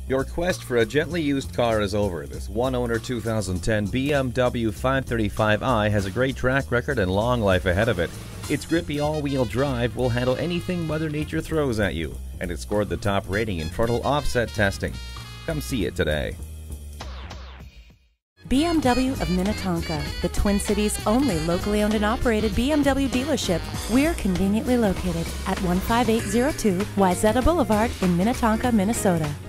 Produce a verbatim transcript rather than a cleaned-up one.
Your quest for a gently used car is over. This one-owner two thousand ten B M W five thirty-five i has a great track record and long life ahead of it. Its grippy all-wheel drive will handle anything Mother Nature throws at you, and it scored the top rating in frontal offset testing. Come see it today. B M W of Minnetonka, the Twin Cities' only locally owned and operated B M W dealership. We're conveniently located at one five eight zero two Wayzata Boulevard in Minnetonka, Minnesota.